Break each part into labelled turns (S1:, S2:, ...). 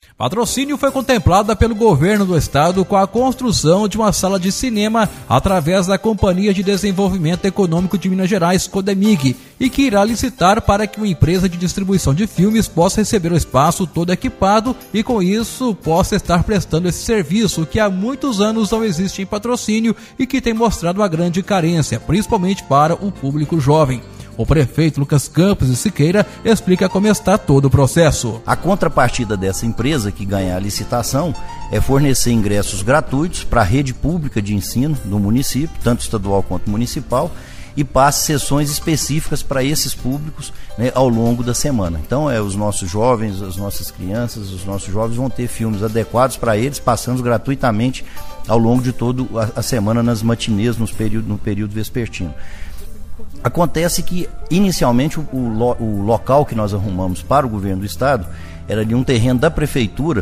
S1: Patrocínio foi contemplada pelo governo do estado com a construção de uma sala de cinema através da Companhia de Desenvolvimento Econômico de Minas Gerais, Codemig, e que irá licitar para que uma empresa de distribuição de filmes possa receber o espaço todo equipado e com isso possa estar prestando esse serviço que há muitos anos não existe em patrocínio e que tem mostrado uma grande carência, principalmente para o público jovem. O prefeito Lucas Campos de Siqueira explica como está todo o processo.
S2: A contrapartida dessa empresa que ganhar a licitação é fornecer ingressos gratuitos para a rede pública de ensino do município, tanto estadual quanto municipal, e passe sessões específicas para esses públicos, né, ao longo da semana. Então, os nossos jovens, as nossas crianças, os nossos jovens vão ter filmes adequados para eles, passando gratuitamente ao longo de toda a semana nas matinês, no período vespertino. Acontece que, inicialmente, o local que nós arrumamos para o governo do estado era ali um terreno da prefeitura,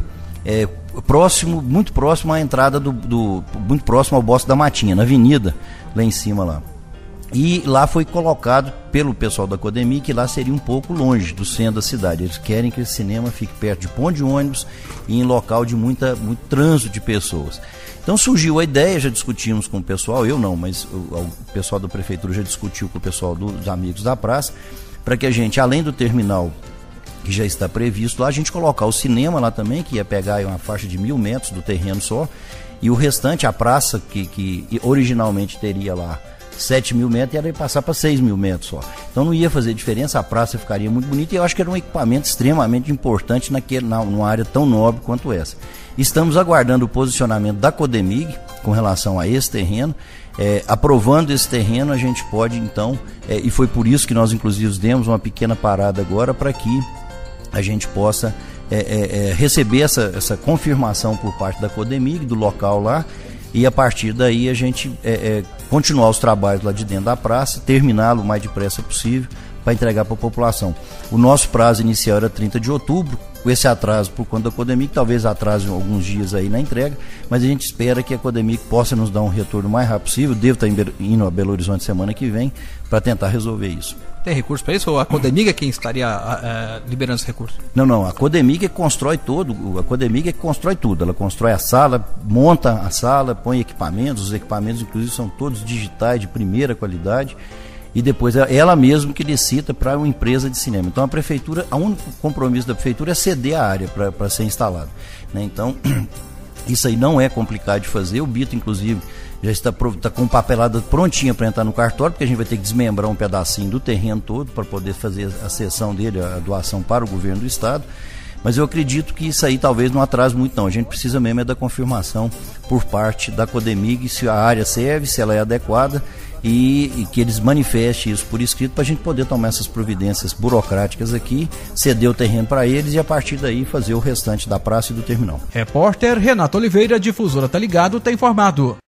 S2: muito próximo à entrada muito próximo ao Bosque da Matinha, na avenida, lá em cima lá. E lá foi colocado pelo pessoal da Codemig que lá seria um pouco longe do centro da cidade. Eles querem que esse cinema fique perto de ponto de ônibus e em local de muito trânsito de pessoas. Então surgiu a ideia, já discutimos com o pessoal, eu não, mas o pessoal da prefeitura já discutiu com o pessoal dos amigos da praça, para que a gente, além do terminal que já está previsto lá, a gente colocar o cinema lá também, que ia pegar uma faixa de 1.000 metros do terreno só, e o restante, a praça, que originalmente teria lá 7.000 metros, ia passar para 6.000 metros só. Então não ia fazer diferença, a praça ficaria muito bonita e eu acho que era um equipamento extremamente importante numa área tão nobre quanto essa. Estamos aguardando o posicionamento da Codemig com relação a esse terreno. Aprovando esse terreno, a gente pode então, e foi por isso que nós inclusive demos uma pequena parada agora para que a gente possa receber essa confirmação por parte da Codemig, do local lá, e a partir daí a gente continuar os trabalhos lá de dentro da praça, terminá-lo o mais depressa possível para entregar para a população. O nosso prazo inicial era 30 de outubro, com esse atraso por conta da Codemig, talvez atrase alguns dias aí na entrega, mas a gente espera que a Codemig possa nos dar um retorno o mais rápido possível. Devo estar indo a Belo Horizonte semana que vem para tentar resolver isso.
S1: Tem recurso para isso ou a Codemig é quem estaria liberando esse recurso?
S2: Não, a Codemig é que constrói tudo, ela constrói a sala, monta a sala, põe equipamentos, os equipamentos inclusive são todos digitais de primeira qualidade, e depois é ela mesma que licita para uma empresa de cinema. Então a prefeitura, o único compromisso da prefeitura é ceder a área para ser instalado, né? Então isso aí não é complicado de fazer. O Bito inclusive já está com papelada prontinha para entrar no cartório, porque a gente vai ter que desmembrar um pedacinho do terreno todo para poder fazer a cessão dele, a doação para o governo do estado. Mas eu acredito que isso aí talvez não atrase muito não. A gente precisa mesmo da confirmação por parte da Codemig se a área serve, se ela é adequada, e que eles manifestem isso por escrito para a gente poder tomar essas providências burocráticas aqui, ceder o terreno para eles e a partir daí fazer o restante da praça e do terminal.
S1: Repórter Renato Oliveira, Difusora Tá Ligado, tem informado.